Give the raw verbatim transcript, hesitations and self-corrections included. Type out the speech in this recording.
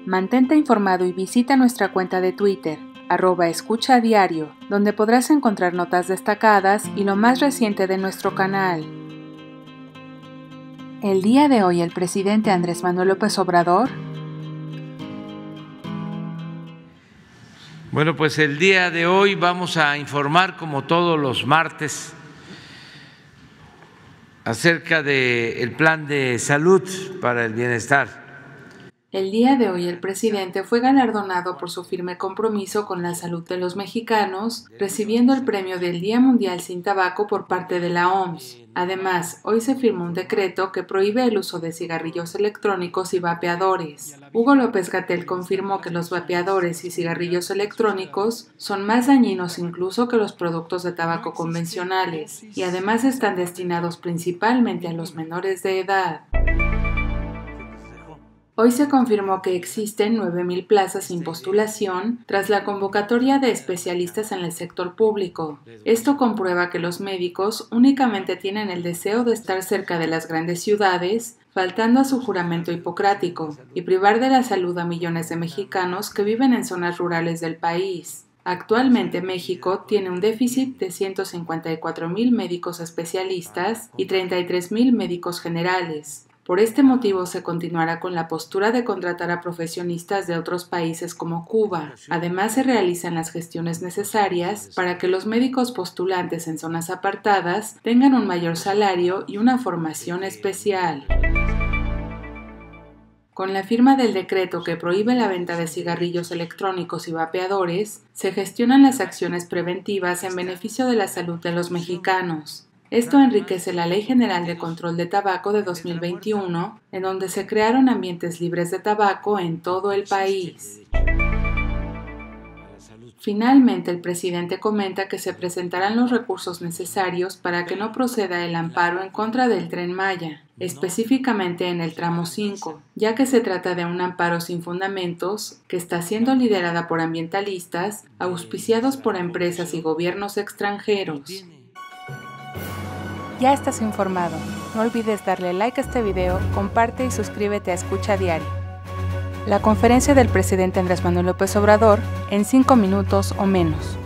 Mantente informado y visita nuestra cuenta de Twitter, arroba escucha a diario, donde podrás encontrar notas destacadas y lo más reciente de nuestro canal. El día de hoy el presidente Andrés Manuel López Obrador. Bueno, pues el día de hoy vamos a informar, como todos los martes, acerca del plan de salud para el bienestar. El día de hoy el presidente fue galardonado por su firme compromiso con la salud de los mexicanos, recibiendo el premio del Día Mundial sin Tabaco por parte de la O M S. Además, hoy se firmó un decreto que prohíbe el uso de cigarrillos electrónicos y vapeadores. Hugo López-Gatell confirmó que los vapeadores y cigarrillos electrónicos son más dañinos incluso que los productos de tabaco convencionales, y además están destinados principalmente a los menores de edad. Hoy se confirmó que existen nueve mil plazas sin postulación tras la convocatoria de especialistas en el sector público. Esto comprueba que los médicos únicamente tienen el deseo de estar cerca de las grandes ciudades, faltando a su juramento hipocrático, y privar de la salud a millones de mexicanos que viven en zonas rurales del país. Actualmente México tiene un déficit de ciento cincuenta y cuatro mil médicos especialistas y treinta y tres mil médicos generales. Por este motivo se continuará con la postura de contratar a profesionistas de otros países como Cuba. Además, se realizan las gestiones necesarias para que los médicos postulantes en zonas apartadas tengan un mayor salario y una formación especial. Con la firma del decreto que prohíbe la venta de cigarrillos electrónicos y vapeadores, se gestionan las acciones preventivas en beneficio de la salud de los mexicanos. Esto enriquece la Ley General de Control de Tabaco de dos mil veintiuno, en donde se crearon ambientes libres de tabaco en todo el país. Finalmente, el presidente comenta que se presentarán los recursos necesarios para que no proceda el amparo en contra del Tren Maya, específicamente en el tramo cinco, ya que se trata de un amparo sin fundamentos que está siendo liderada por ambientalistas, auspiciados por empresas y gobiernos extranjeros. Ya estás informado. No olvides darle like a este video, comparte y suscríbete a Escucha Diario. La conferencia del presidente Andrés Manuel López Obrador en cinco minutos o menos.